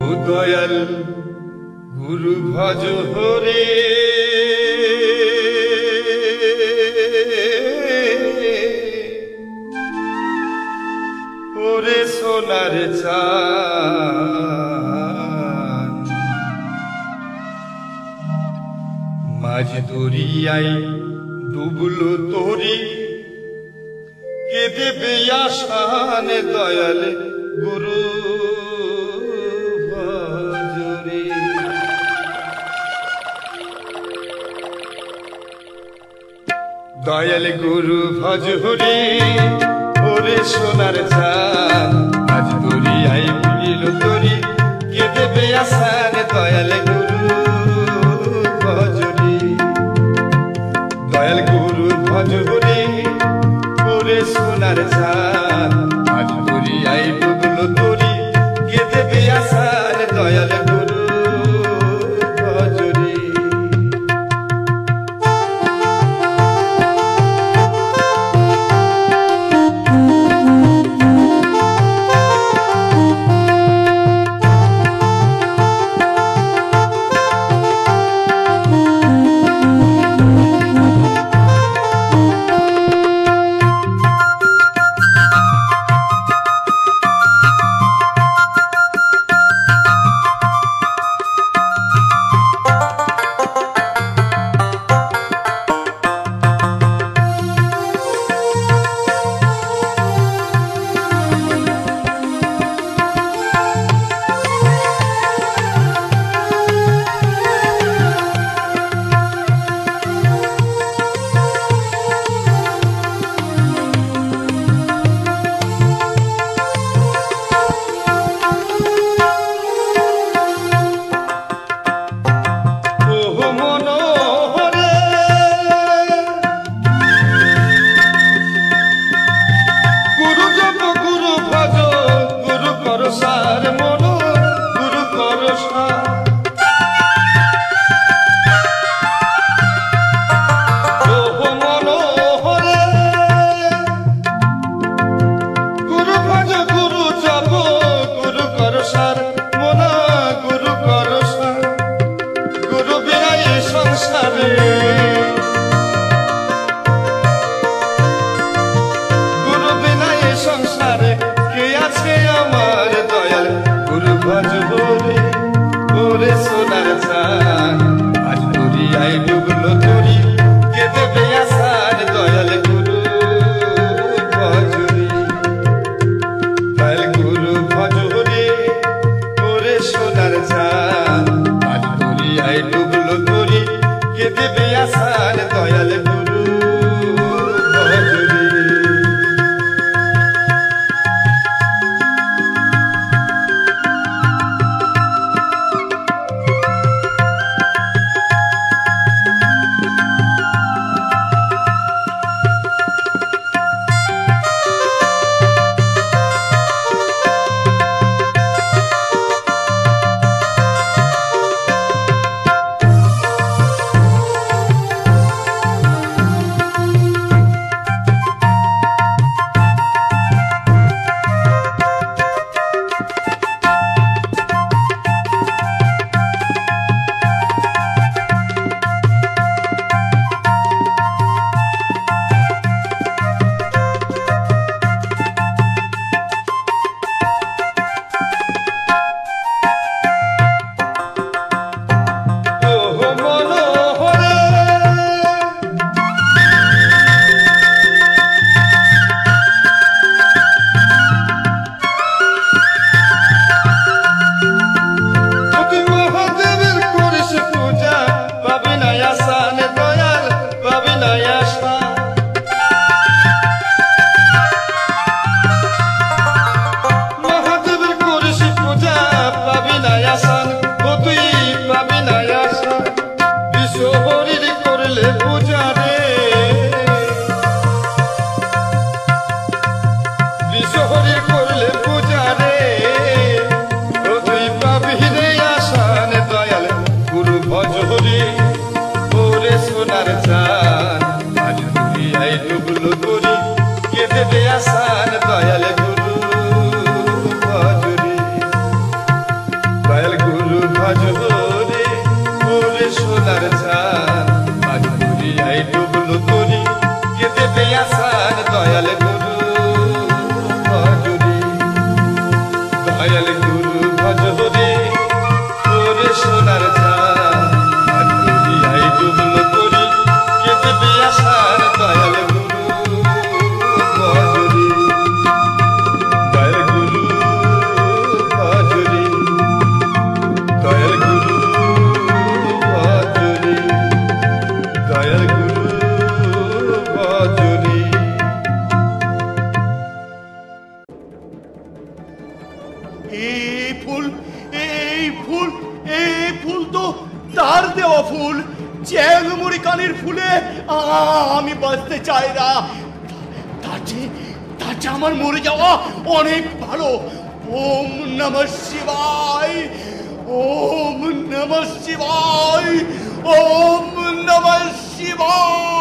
দয়াল গুরু ভজ হরে ওরে সোনার চাঁদ মাঝ দরিয়ায় ডুবলো তোরি কে দেবে আসান দয়াল গুরু ভজরে। দয়াল গুরু ভজরে ওরে সোনার চাঁদ আজ দরিয়ায় ডুবলো তোরি কে দেবে আসান দয়াল গুরু ভজরে। দয়াল গুরু ভজরে ওরে সোনার চাঁদ আজ দরিয়ায় ডুবলো তোরি কে দেবে আসান দয়াল গুরু ভজরে। এই ফুল তো তার দেওয়া ফুল। চ্যাংমুড়ি কানের ফুলে আমি বাঁচতে চাই না। তার চেয়ে আমার মরে যাওয়া অনেক ভালো। ওম নমঃ শিবায়, ওম নমঃ শিবায়, ওম নমঃ শিবায়।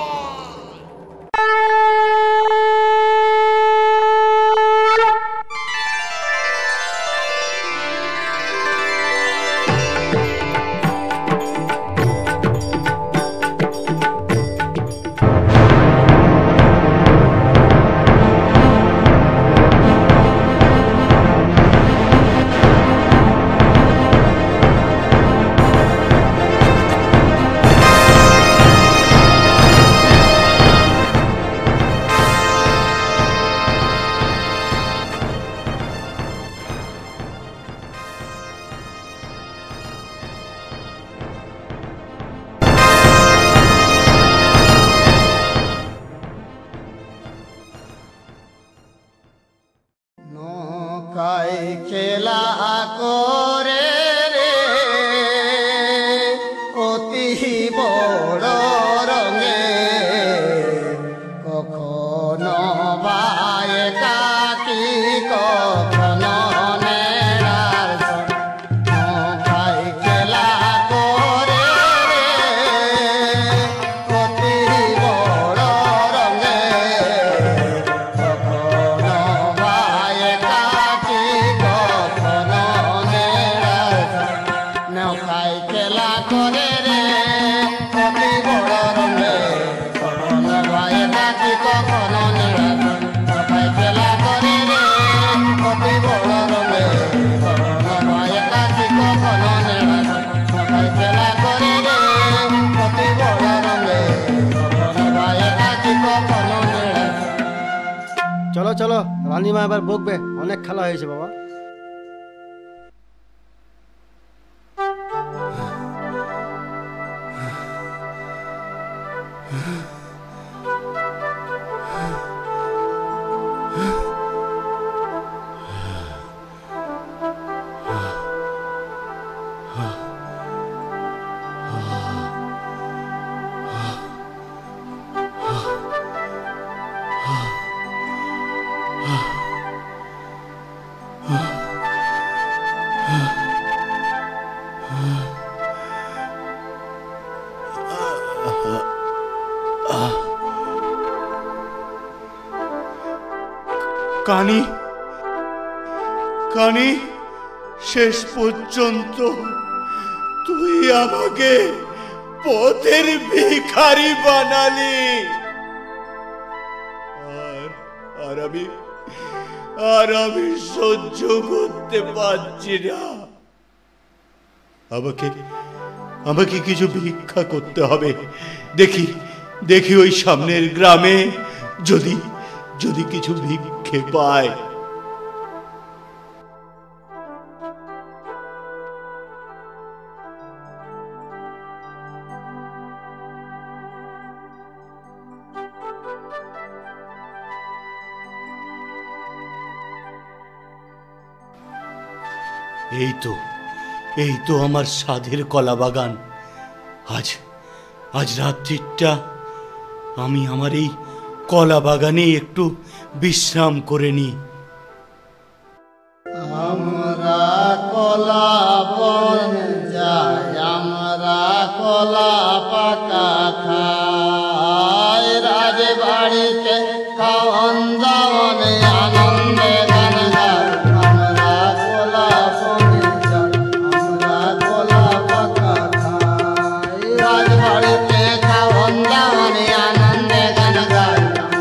খেলা করে রে অতি বড় রঙে, কখনো বায়ে কাকি কখনো নেড়ার নৌকায় খেলা করে রে অতি বড় রঙে, কখনো বায়ে কাকি কখনো নেড়ার নৌকায় খেলা করে রে অতি বড় রঙে, কখনো বায়ে কাকি কখনো নেড়ার নৌকায় খেলা করে রে অতি বড় রঙে, কখনো বায়ে কাকি কখনো নেড়ার নৌকায় খেলা করে রে অতি বড় রঙে, কখনো বায়ে কাকি কখনো নেড়ার। চলো চলো, রানীমা এবার বকবে, অনেক খেলা হয়েছে বাবা। কানি কানি, শেষ পর্যন্ত তুই আমাকে পথের ভিখারি বানালি। আর আমি সহ্য করতে পারছি না। আমাকে কিছু ভিক্ষা করতে হবে। দেখি ওই সামনের গ্রামে যদি কিছু ভিক্ষে পায়। এই তো আমার সাধের কলা বাগান। আজ রাত্রিটা আমি আমার এই কলা বাগানে একটু বিশ্রাম করে নি। আমরা কলা বন যাই, আমরা কলা পাকা খাই, রাজবাড়িতে খাওয়ান দাওয়ানে আনন্দে গান গাই। আমরা কলা বন যাই, আমরা কলা পাকা খাই, রাজবাড়িতে খাওয়ান দাওয়ানে আনন্দে গান গাই।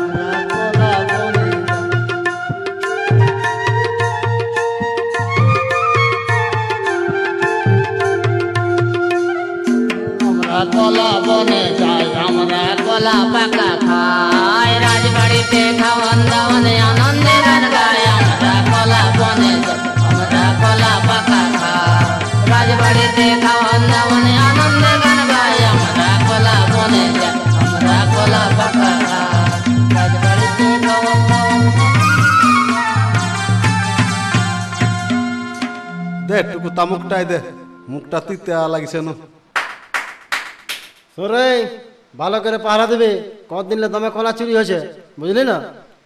আমরা কলা বনে যাই, আমরা কলা পাকা খাই, রাজবাড়িতে খাওয়ান দাওয়ানে আনন্দে গান গাই। আমরা কলা বনে যাই, আমরা কলা পাকা খাই, রাজবাড়িতে খাওয়ান দাওয়ানে আনন্দে গান গাই। আমরা কলা বনে যাই, আমরা কলা পাকা খাই, রাজবাড়িতে খাওয়ান দাওয়ানে। দে একটু একটু তামুকটাই দে, মুখটা তিতে লাগছে না। তোরে ভালো করে পাহারা দেবে, কতদিন দমে কলা চুরি হয়েছে, বুঝলি না?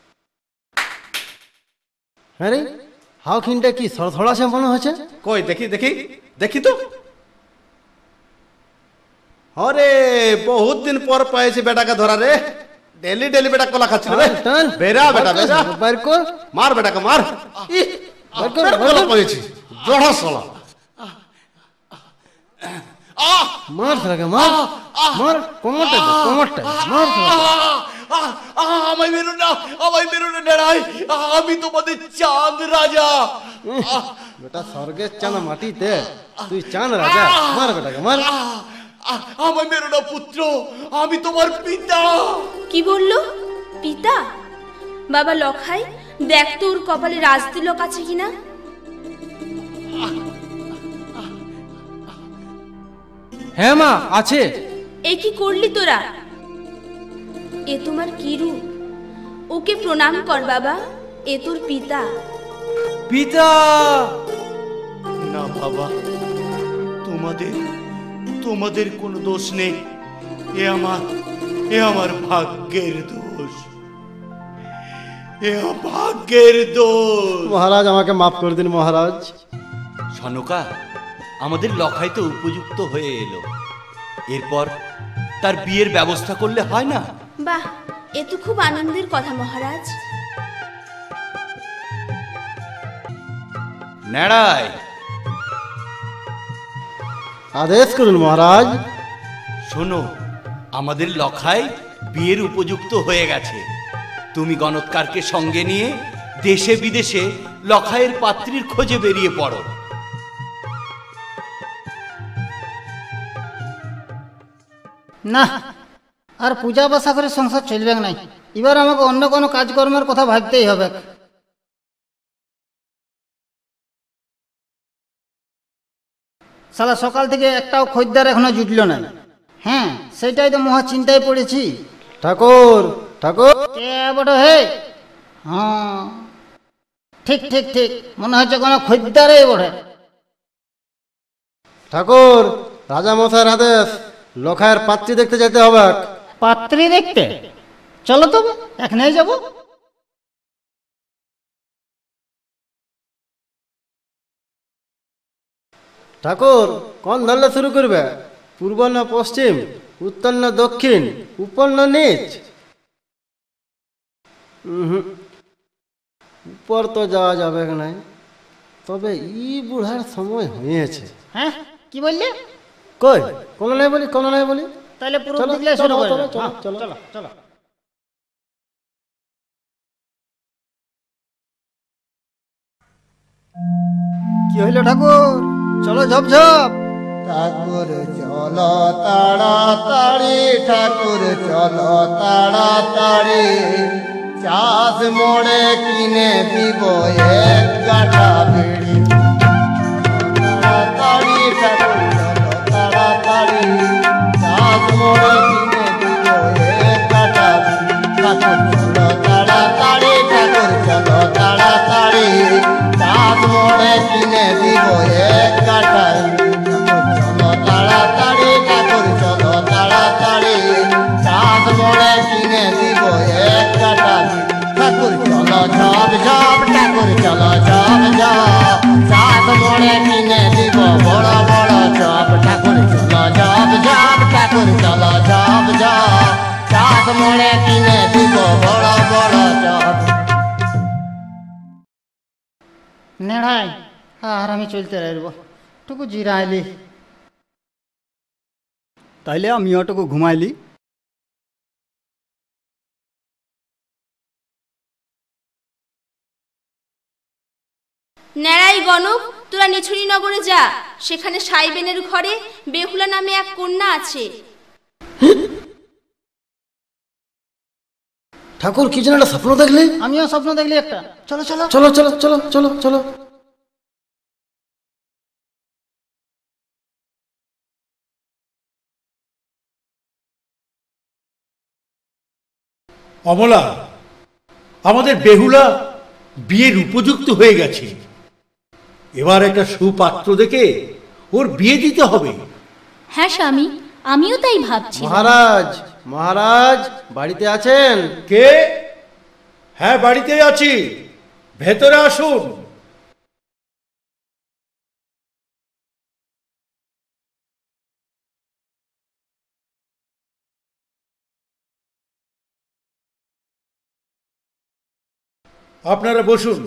হ্যাঁ রে, হাও খিনটা কি সরথড়া সে মনে হচ্ছে। কই দেখি দেখি দেখি তো। আরে বহুত দিন পর পাইছি বেটাকে ধরা রে। ডেলি ডেলি বেটা কলা খাচ্ছিল রে। বেরা বেটা বেরা, বাইর কর, মার বেটাকে মার। বাইর কর, কলা পাইছি জড়া সলা। মার সারাকে মার, মার কোমরটা দে, কোমরটা মার আমায় মেরো না, আমায় মেরো না নেড়াই, আমি তোমাদের চাঁদ রাজা। বেটা স্বর্গের চাঁদ মাটিতে, তুই চাঁদ রাজা, মার বেটাকে মার। আমায় মেরো না পুত্র, আমি তোমার পিতা। কি বললো? পিতা? বাবা লখাই, দেখ তো ওর কপালে রাজতিলক আছে কিনা। হ্যাঁ মা, আছে। এ কি করলি তোরা? এ তোমার কি রূপ? ওকে প্রণাম কর বাবা, এ তোর পিতা। পিতা! না বাবা, তোমাদের তোমাদের কোনো দোষ নেই। এ আমার ভাগ্যের দোষ, এ ভাগ্যের দোষ। মহারাজ আমাকে মাফ করে দিন মহারাজ। সনকা, আমাদের লখাই তো উপযুক্ত হয়ে এলো, এরপর তার বিয়ের ব্যবস্থা করলে হয় না? বাহ, এ তো খুব আনন্দের কথা মহারাজ। নেড়াই, আদেশ করুন মহারাজ। শোনো, আমাদের লখাই বিয়ের উপযুক্ত হয়ে গেছে। তুমি গণৎকারকে সঙ্গে নিয়ে দেশে বিদেশে লখাইয়ের পাত্রীর খোঁজে বেরিয়ে পড়ো। না, আর পূজা বাসা করে সংসার চলবে নাই। এবার আমাকে অন্য কোনো কাজকর্মের কথা ভাবতেই হবে। সালা সকাল থেকে একটাও খদ্দের এখনো জুটলো না। হ্যাঁ, সেটাই তো মহা চিন্তায় পড়েছি। ঠাকুর, ঠাকুর, কে বড় হে? হ্যাঁ, ঠিক ঠিক ঠিক, মনে হচ্ছে কোনো খদ্দারই বটে। ঠাকুর, রাজা মশাইয়ের আদেশ, লখাইয়ের পাত্রী দেখতে যেতে হবে। পাত্রী দেখতে? চলো তবে, এখানেই যাবো। ঠাকুর, কোন ধরলে শুরু করবে? পূর্ব না পশ্চিম, উত্তর না দক্ষিণ, উপর না নিচ? উপর তো যাওয়া যাবে না, তবে ই বুড়ার সময় হয়েছে। হ্যাঁ, কি বললে? কই, কোনো নাই বলি, কোনো নাই বলি। তাহলে পুরো চলো, দিকলে চলো, শুরু করে চলো, দাও। চলো, হ্যাঁ, চলো। চলো চলো। কি হইল ঠাকুর? চলো ঝপ ঝপ। ঠাকুর চলো তাড়াতাড়ি, ঠাকুর চলো তাড়াতাড়ি, চাষ মোড়ে কিনে দিব এক গাঠা বিড়ি। তাড়াতাড়ি ঠাকুর চলো তাড়াতাড়ি, চাষ মোড়ে কিনে দিব এক গাঠা বিড়ি। ঠাকুর চলো তাড়াতাড়ি, ঠাকুর চলো তাড়াতাড়ি, চাষ মোড়ে কিনে দিব এক গাঠা বিড়ি। তাড়াতাড়ি ঠাকুর চলো তাড়াতাড়ি, চাঁদ মোড়ে কিনে দিব এক কাটা। ঠাকুর চলো ঝপ ঝপ, ঠাকুর চলো ঝপ ঝপ, চাঁদ মোড়ে কিনে দিব বড় বড় চপ। ঠাকুর চলো ঝপ ঝপ, ঠাকুর চলো ঝপ ঝপ, চাঁদ মোড়ে কিনে দিব বড় বড় চপ। নেড়াই, আর আমি চলতে রইব, টুকু জিরাইলি। তাইলে আমি ওটুকু ঘুমাইলি। নেড়াই গণক, তোরা নিছুনি নগরে যা, সেখানে সাইবেনের ঘরে বেহুলা নামে এক কন্যা আছে। ঠাকুর, কি যেন একটা স্বপ্ন দেখলে? আমিও স্বপ্ন দেখলি একটা। চলো চলো চলো চলো চলো চলো চলো। অমলা, আমাদের বেহুলা বিয়ের উপযুক্ত হয়ে গেছে। এবার একটা সুপাত্র দেখে ওর বিয়ে দিতে হবে। হ্যাঁ স্বামী, আমিও তাই ভাবছি। মহারাজ, মহারাজ বাড়িতে আছেন? কে? হ্যাঁ, বাড়িতেই আছি, ভেতরে আসুন। আপনারা বসুন।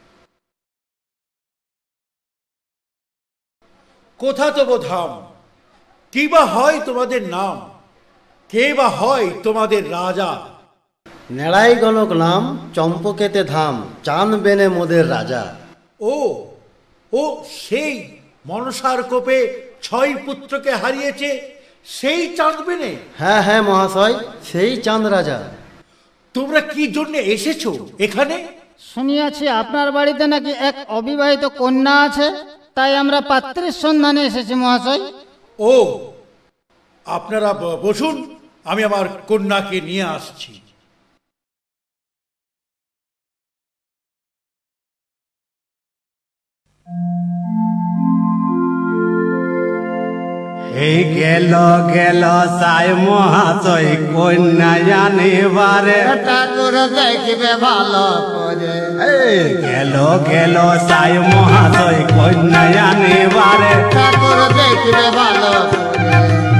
কোথা তব ধাম, কি বা হয় তোমাদের নাম, কে বা হয় তোমাদের রাজা? নেড়াই গণক নাম, চম্পকেতে ধাম, চাঁদ বেনে মোদের রাজা। ও ও সেই মনসার কোপে 6 পুত্রকে হারিয়েছে সেই চাঁদ বেনে? হ্যাঁ হ্যাঁ মহাশয়, সেই চাঁদ রাজা। তোমরা কি জন্য এসেছো এখানে? শুনিয়াছি আপনার বাড়িতে নাকি এক অবিবাহিত কন্যা আছে, তাই আমরা পাত্রের সন্ধানে এসেছি মহাশয়। ও, আপনারা বসুন, আমি আমার কন্যাকে নিয়ে আসছি। এই গেল গেল সাই মহাশয় কন্যা জানিবারে, ঠাকুর দেখবে ভালো করে। গেল গেল সাই মহাশয় কন্যা জানিবারে, ঠাকুর দেখবে ভালো করে।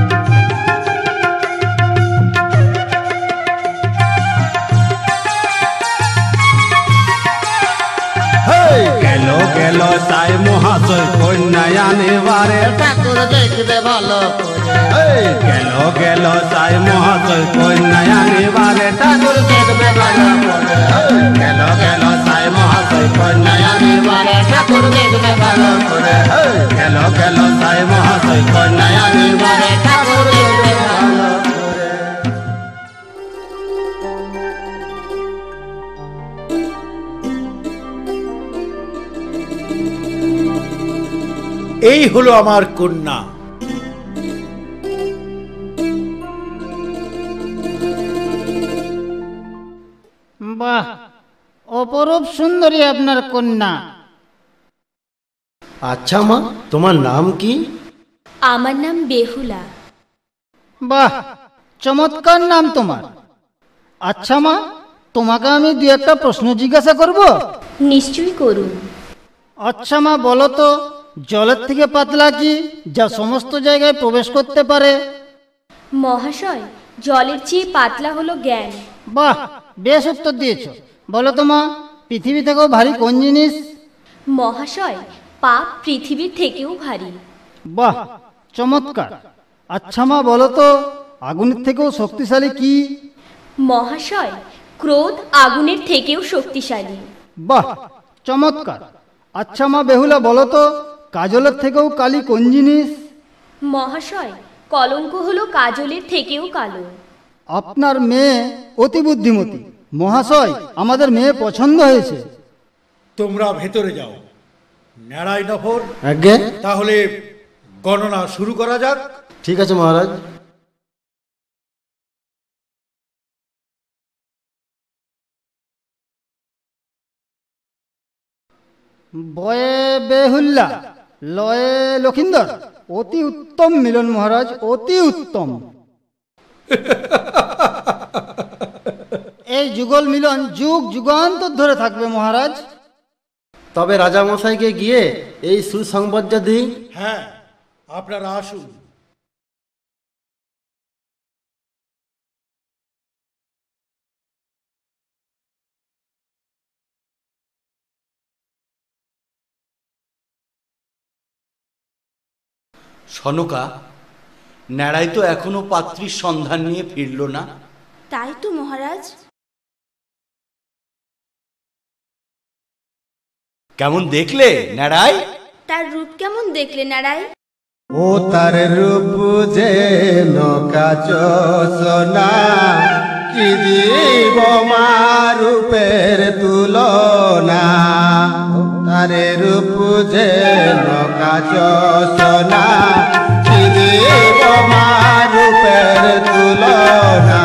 গেল গেল সাই মহাশয় কন্যা জানিবারে, ঠাকুর দেখবে ভালো করে। গেল গেল সাই মহাশয় কন্যা জানিবারে, ঠাকুর দেখবে ভালো করে। গেল গেল সাই মহাশয় কন্যা জানিবারে, ঠাকুর দেখবে ভালো করে। গেল গেল সাই মহাশয় কন্যা জানিবারে, ঠাকুর দেখবে ভালো করে। এই হলো আমার কন্যা। বাহ, অপরূপ সুন্দরী আপনার কন্যা। আচ্ছা মা, তোমার নাম কি? আমার নাম বেহুলা। বাহ, চমৎকার নাম তোমার। আচ্ছা মা, তোমাকে আমি দু একটা প্রশ্ন জিজ্ঞাসা করব? নিশ্চয়ই করুন। আচ্ছা মা, বলো তো, জলের থেকে পাতলা কি যা সমস্ত জায়গায় প্রবেশ করতে পারে? মহাশয়, জলের চেয়ে পাতলা হলো জ্ঞান। বাহ, বেশ উত্তর দিয়েছ। বলো তো মা, পৃথিবী থেকেও ভারী কোন জিনিস? মহাশয়, পাপ পৃথিবীর থেকেও ভারী। বাহ, চমৎকার। আচ্ছা মা, বলো তো, আগুনের থেকেও শক্তিশালী কি? মহাশয়, ক্রোধ আগুনের থেকেও শক্তিশালী। বাহ, চমৎকার। আচ্ছা মা বেহুলা, বলো তো, কাজলের থেকেও কালি কোন জিনিস? মহাশয়, কলঙ্ক হলো কাজলের থেকেও কালো। আপনার মেয়ে অতি বুদ্ধিমতী। মহাশয়, আমাদের মেয়ে পছন্দ হয়েছে। তোমরা ভেতরে যাও। নেড়াই নফর, আজ্ঞে। তাহলে গণনা শুরু করা যাক। ঠিক আছে মহারাজ। বয়ে বেহুল্লা, লয়ে লক্ষিন্দর। অতি উত্তম মিলন মহারাজ, অতি উত্তম। এই যুগল মিলন যুগ যুগান্তর ধরে থাকবে মহারাজ। তবে রাজা মশাইকে গিয়ে এই সুসংবাদটা দিই। হ্যাঁ, আপনারা আসুন। সনকা, নেড়াই তো এখনো পাত্রীর সন্ধান নিয়ে ফিরল না। তাই তো মহারাজ। কেমন দেখলে নেড়াই? তার রূপ কেমন দেখলে নারাই? ও তার রূপ যে নকাচ সোনা, কি দিব মা রূপের তুলনা। তার রূপ যে নকাচ সোনা, কি দিব মা রূপের তুলনা।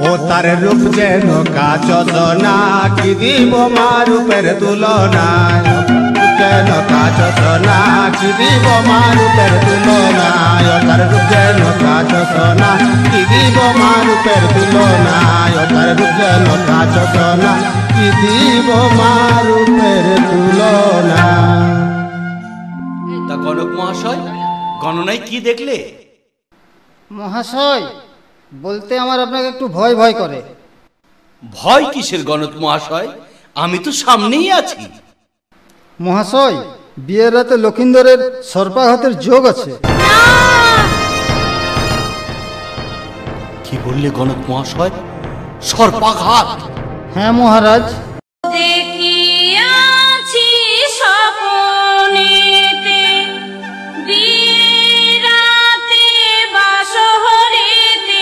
ও তার রূপ যেন কাচ সোনা কি দিব মা রূপের তুলনা যেন কাচ সোনা কি দিব মা রূপের তুলনা ও তার রূপ যেন কাচ সোনা কি দিব মা রূপের তুলনা ও তার রূপ যেন কাচ সোনা কি দিব মা রূপের তুলনা। তা গণক মহাশয়, গণনায় কি দেখলে? মহাশয়, বলতে আমার আপনাকে একটু ভয় ভয় করে। ভয় কিসের গণক মহাশয়? আমি তো সামনেই আছি। মহাশয়, বিয়ের রাতে লক্ষিন্দরের সর্পাঘাতের যোগ আছে। কি বললে গণক মহাশয়? সর্পাঘাত? হ্যাঁ মহারাজ। দেখিয়াছি স্বপ্নেতে বিরাতে বাসহরেতে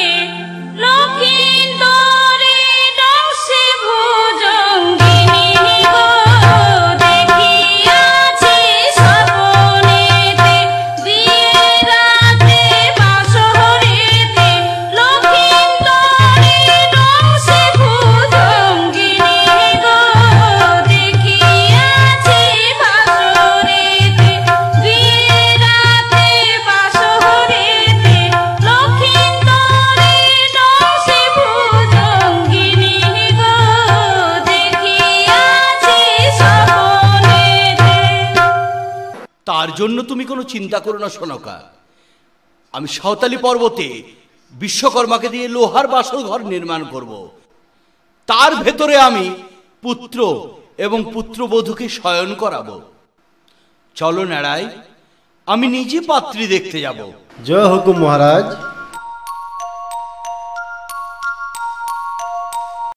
লক্ষিন্দরে দশে ভুজঙ্গিনী গো। দেখিয়াছি স্বপ্নেতে বিরাতে বাসহরেতে লক্ষিন্দরে দশে ভুজঙ্গিনী গো। দেখিয়াছি বাসরেতে বিরাতে বাসহরেতে লক্ষিন্দরে দশে ভুজঙ্গিনী গো। দেখিয়াছি স্বপ্নেতে। তার জন্য তুমি কোনো চিন্তা করো না সনকা। আমি সাঁওতালি পর্বতে বিশ্বকর্মাকে দিয়ে লোহার বাসর ঘর নির্মাণ করব। তার ভেতরে আমি পুত্র এবং পুত্রবধূকে শয়ন করাবো। চলো নারায়, আমি নিজে পাত্রী দেখতে যাব। জয় হুকুম মহারাজ।